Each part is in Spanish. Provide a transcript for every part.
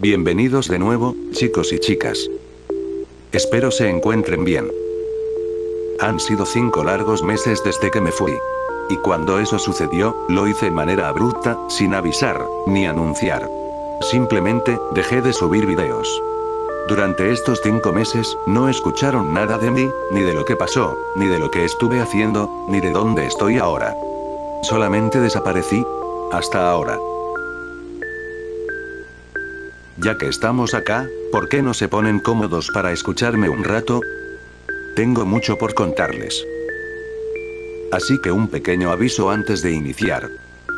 Bienvenidos de nuevo, chicos y chicas. Espero se encuentren bien. Han sido 5 largos meses desde que me fui. Y cuando eso sucedió, lo hice de manera abrupta, sin avisar, ni anunciar. Simplemente, dejé de subir videos. Durante estos 5 meses, no escucharon nada de mí, ni de lo que pasó, ni de lo que estuve haciendo, ni de dónde estoy ahora. Solamente desaparecí. Hasta ahora. Ya que estamos acá, ¿por qué no se ponen cómodos para escucharme un rato? Tengo mucho por contarles. Así que un pequeño aviso antes de iniciar.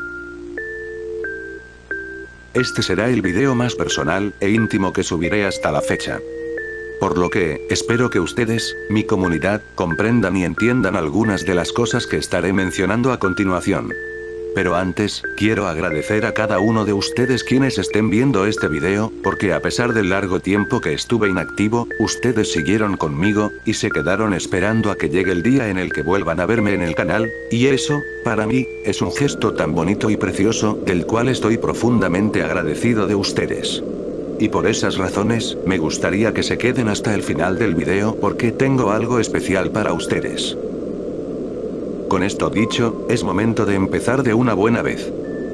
Este será el video más personal e íntimo que subiré hasta la fecha. Por lo que, espero que ustedes, mi comunidad, comprendan y entiendan algunas de las cosas que estaré mencionando a continuación. Pero antes, quiero agradecer a cada uno de ustedes quienes estén viendo este video, porque a pesar del largo tiempo que estuve inactivo, ustedes siguieron conmigo, y se quedaron esperando a que llegue el día en el que vuelvan a verme en el canal, y eso, para mí, es un gesto tan bonito y precioso, del cual estoy profundamente agradecido de ustedes. Y por esas razones, me gustaría que se queden hasta el final del video porque tengo algo especial para ustedes. Con esto dicho, es momento de empezar de una buena vez.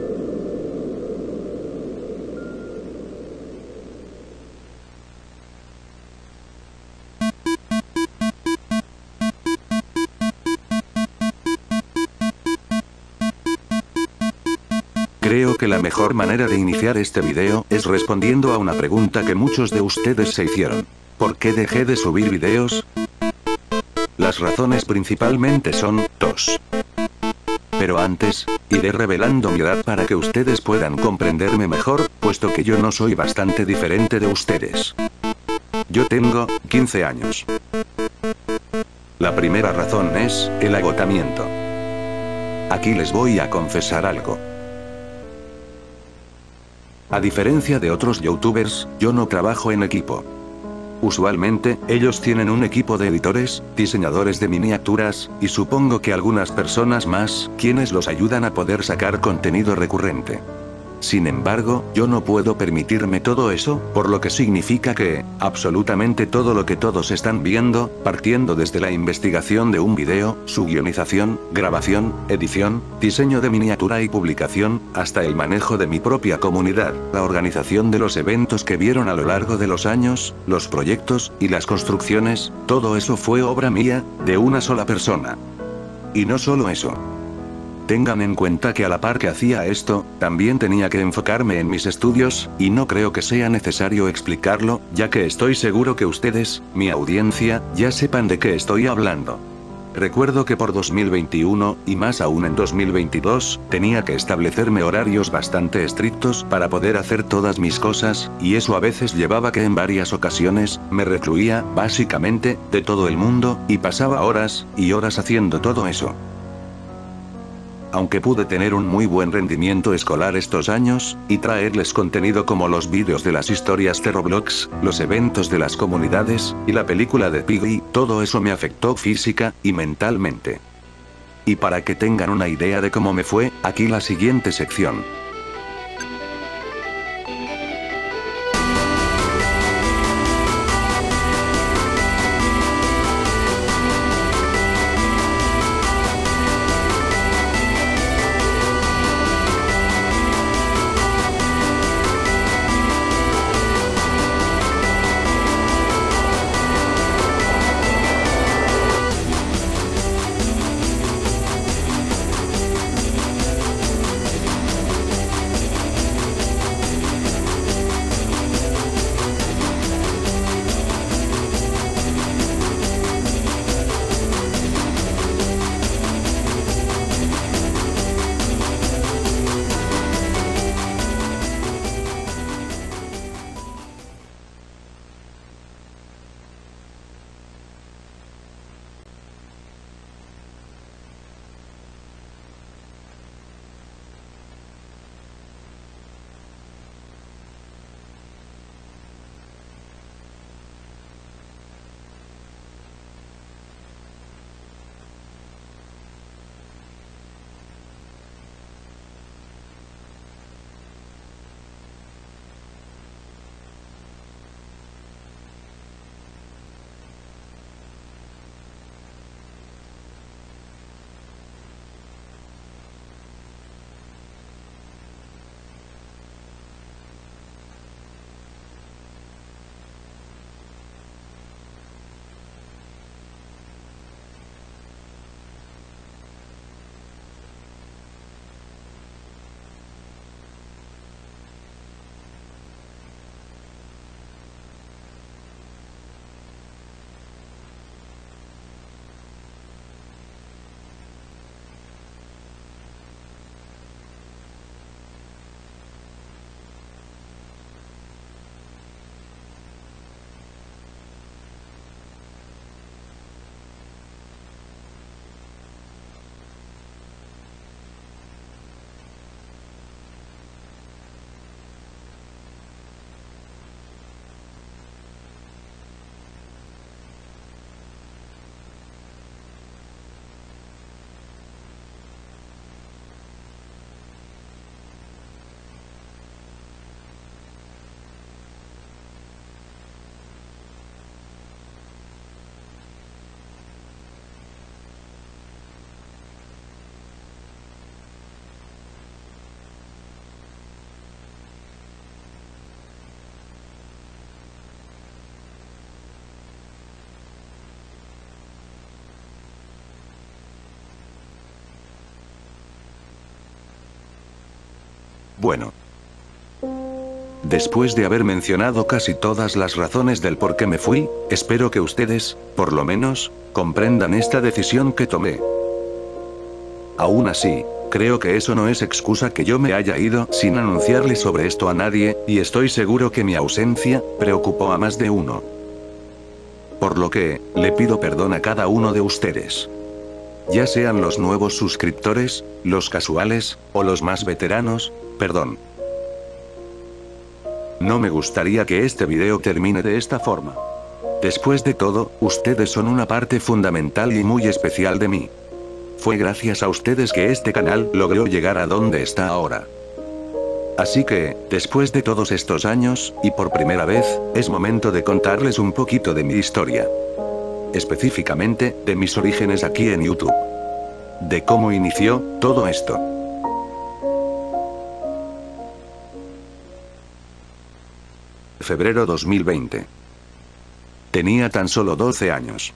Creo que la mejor manera de iniciar este video es respondiendo a una pregunta que muchos de ustedes se hicieron. ¿Por qué dejé de subir videos? Las razones principalmente son 2. Pero antes, iré revelando mi edad para que ustedes puedan comprenderme mejor, puesto que yo no soy bastante diferente de ustedes. Yo tengo 15 años. La primera razón es el agotamiento. Aquí les voy a confesar algo. A diferencia de otros youtubers, yo no trabajo en equipo. Usualmente, ellos tienen un equipo de editores, diseñadores de miniaturas, y supongo que algunas personas más, quienes los ayudan a poder sacar contenido recurrente. Sin embargo, yo no puedo permitirme todo eso, por lo que significa que, absolutamente todo lo que todos están viendo, partiendo desde la investigación de un video, su guionización, grabación, edición, diseño de miniatura y publicación, hasta el manejo de mi propia comunidad, la organización de los eventos que vieron a lo largo de los años, los proyectos, y las construcciones, todo eso fue obra mía, de una sola persona. Y no solo eso. Tengan en cuenta que a la par que hacía esto, también tenía que enfocarme en mis estudios, y no creo que sea necesario explicarlo, ya que estoy seguro que ustedes, mi audiencia, ya sepan de qué estoy hablando. Recuerdo que por 2021, y más aún en 2022, tenía que establecerme horarios bastante estrictos para poder hacer todas mis cosas, y eso a veces llevaba que en varias ocasiones, me recluía, básicamente, de todo el mundo, y pasaba horas, y horas haciendo todo eso. Aunque pude tener un muy buen rendimiento escolar estos años, y traerles contenido como los vídeos de las historias de Roblox, los eventos de las comunidades, y la película de Piggy, todo eso me afectó física y mentalmente. Y para que tengan una idea de cómo me fue, aquí la siguiente sección. Bueno. Después de haber mencionado casi todas las razones del por qué me fui, espero que ustedes, por lo menos, comprendan esta decisión que tomé. Aún así, creo que eso no es excusa que yo me haya ido sin anunciarle sobre esto a nadie, y estoy seguro que mi ausencia preocupó a más de uno. Por lo que, le pido perdón a cada uno de ustedes. Ya sean los nuevos suscriptores, los casuales, o los más veteranos, perdón. No me gustaría que este video termine de esta forma. Después de todo, ustedes son una parte fundamental y muy especial de mí. Fue gracias a ustedes que este canal logró llegar a donde está ahora. Así que, después de todos estos años, y por primera vez, es momento de contarles un poquito de mi historia. Específicamente, de mis orígenes aquí en YouTube. De cómo inició todo esto. Febrero 2020. Tenía tan solo 12 años.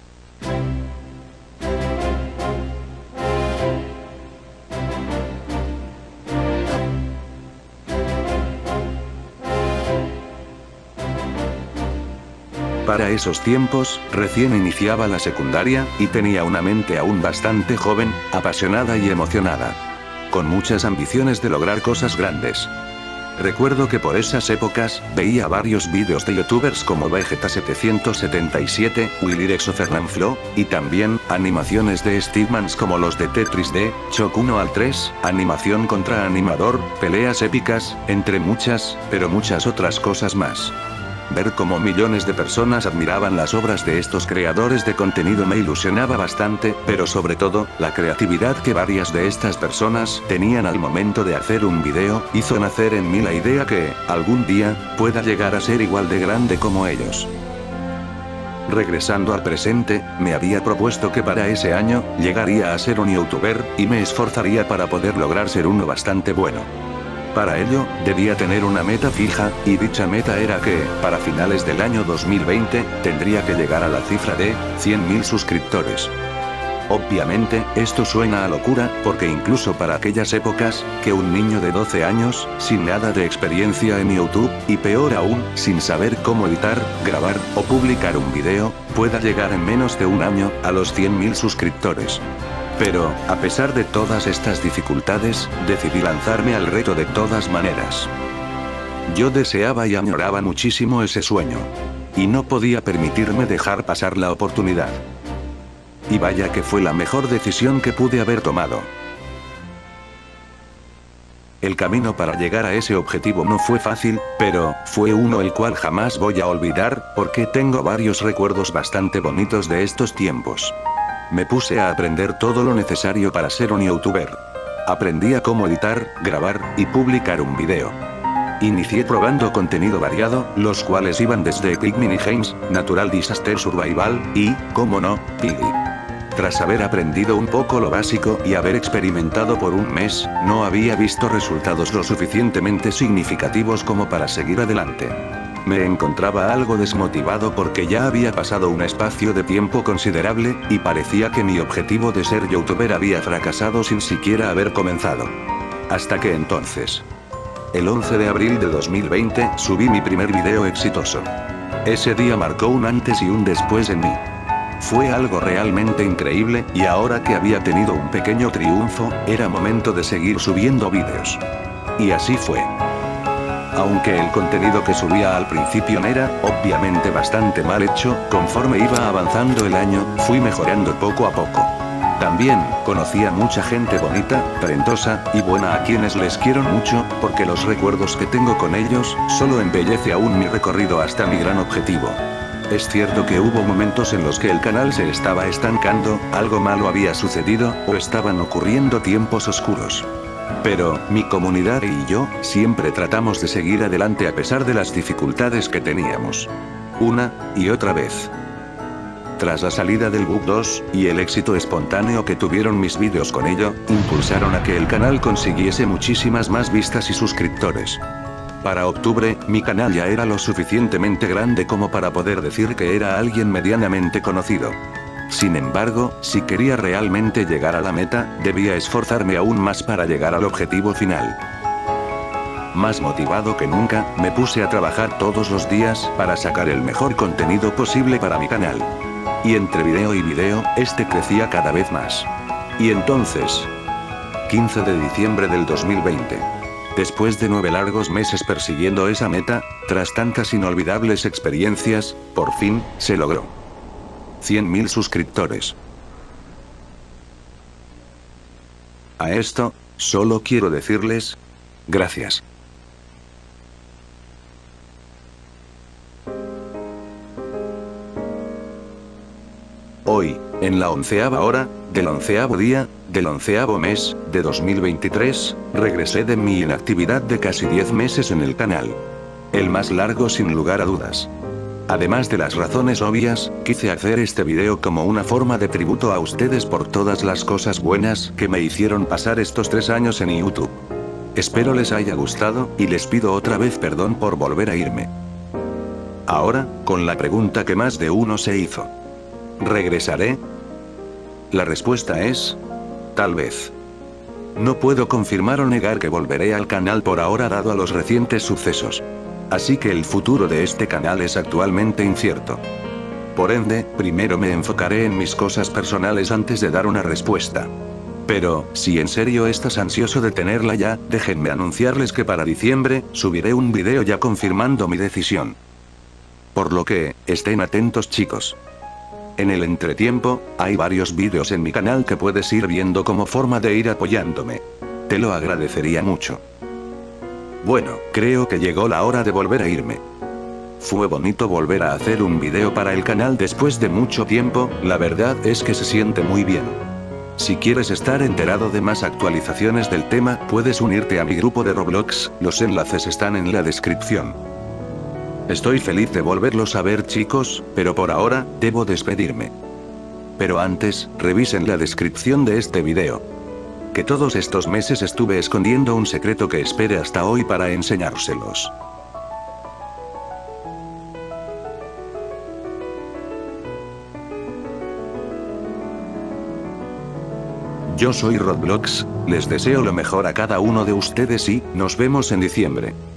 Para esos tiempos, recién iniciaba la secundaria, y tenía una mente aún bastante joven, apasionada y emocionada. Con muchas ambiciones de lograr cosas grandes. Recuerdo que por esas épocas, veía varios vídeos de youtubers como Vegeta777, Willyrex o Fernanfloo, y también, animaciones de Stickmans como los de Tetris D, Choc 1 al 3, animación contra animador, peleas épicas, entre muchas, pero muchas otras cosas más. Ver cómo millones de personas admiraban las obras de estos creadores de contenido me ilusionaba bastante, pero sobre todo, la creatividad que varias de estas personas tenían al momento de hacer un video, hizo nacer en mí la idea que, algún día, pueda llegar a ser igual de grande como ellos. Regresando al presente, me había propuesto que para ese año, llegaría a ser un youtuber, y me esforzaría para poder lograr ser uno bastante bueno. Para ello, debía tener una meta fija, y dicha meta era que, para finales del año 2020, tendría que llegar a la cifra de 100.000 suscriptores. Obviamente, esto suena a locura, porque incluso para aquellas épocas, que un niño de 12 años, sin nada de experiencia en YouTube, y peor aún, sin saber cómo editar, grabar, o publicar un video, pueda llegar en menos de un año, a los 100.000 suscriptores. Pero, a pesar de todas estas dificultades, decidí lanzarme al reto de todas maneras. Yo deseaba y añoraba muchísimo ese sueño. Y no podía permitirme dejar pasar la oportunidad. Y vaya que fue la mejor decisión que pude haber tomado. El camino para llegar a ese objetivo no fue fácil, pero, fue uno el cual jamás voy a olvidar, porque tengo varios recuerdos bastante bonitos de estos tiempos. Me puse a aprender todo lo necesario para ser un youtuber. Aprendí a cómo editar, grabar, y publicar un video. Inicié probando contenido variado, los cuales iban desde Epic Mini Games, Natural Disaster Survival, y, cómo no, Piggy. Tras haber aprendido un poco lo básico y haber experimentado por un mes, no había visto resultados lo suficientemente significativos como para seguir adelante. Me encontraba algo desmotivado porque ya había pasado un espacio de tiempo considerable, y parecía que mi objetivo de ser youtuber había fracasado sin siquiera haber comenzado. Hasta que entonces. El 11 de abril de 2020, subí mi primer video exitoso. Ese día marcó un antes y un después en mí. Fue algo realmente increíble, y ahora que había tenido un pequeño triunfo, era momento de seguir subiendo vídeos. Y así fue. Aunque el contenido que subía al principio era, obviamente bastante mal hecho, conforme iba avanzando el año, fui mejorando poco a poco. También, conocí a mucha gente bonita, talentosa, y buena a quienes les quiero mucho, porque los recuerdos que tengo con ellos, solo embellece aún mi recorrido hasta mi gran objetivo. Es cierto que hubo momentos en los que el canal se estaba estancando, algo malo había sucedido, o estaban ocurriendo tiempos oscuros. Pero, mi comunidad y yo, siempre tratamos de seguir adelante a pesar de las dificultades que teníamos. Una, y otra vez. Tras la salida del Bug 2, y el éxito espontáneo que tuvieron mis vídeos con ello, impulsaron a que el canal consiguiese muchísimas más vistas y suscriptores. Para octubre, mi canal ya era lo suficientemente grande como para poder decir que era alguien medianamente conocido. Sin embargo, si quería realmente llegar a la meta, debía esforzarme aún más para llegar al objetivo final. más motivado que nunca, me puse a trabajar todos los días para sacar el mejor contenido posible para mi canal. Y entre video y video, este crecía cada vez más. Y entonces, 15 de diciembre del 2020. Después de 9 largos meses persiguiendo esa meta, tras tantas inolvidables experiencias, por fin, se logró. 100.000 suscriptores. A esto, solo quiero decirles, gracias. Hoy, en la 11ª hora, del 11º día, del 11º mes, de 2023, regresé de mi inactividad de casi 10 meses en el canal. El más largo sin lugar a dudas. Además de las razones obvias, quise hacer este video como una forma de tributo a ustedes por todas las cosas buenas que me hicieron pasar estos 3 años en YouTube. Espero les haya gustado, y les pido otra vez perdón por volver a irme. Ahora, con la pregunta que más de uno se hizo. ¿Regresaré? La respuesta es... tal vez. No puedo confirmar o negar que volveré al canal por ahora dado a los recientes sucesos. Así que el futuro de este canal es actualmente incierto. Por ende, primero me enfocaré en mis cosas personales antes de dar una respuesta. Pero, si en serio estás ansioso de tenerla ya, déjenme anunciarles que para diciembre, subiré un video ya confirmando mi decisión. Por lo que, estén atentos chicos. En el entretiempo, hay varios vídeos en mi canal que puedes ir viendo como forma de ir apoyándome. Te lo agradecería mucho. Bueno, creo que llegó la hora de volver a irme. Fue bonito volver a hacer un video para el canal después de mucho tiempo, la verdad es que se siente muy bien. Si quieres estar enterado de más actualizaciones del tema, puedes unirte a mi grupo de Roblox, los enlaces están en la descripción. Estoy feliz de volverlos a ver chicos, pero por ahora, debo despedirme. Pero antes, revisen la descripción de este video. Que todos estos meses estuve escondiendo un secreto que espere hasta hoy para enseñárselos. Yo soy Roblox, les deseo lo mejor a cada uno de ustedes y, nos vemos en diciembre.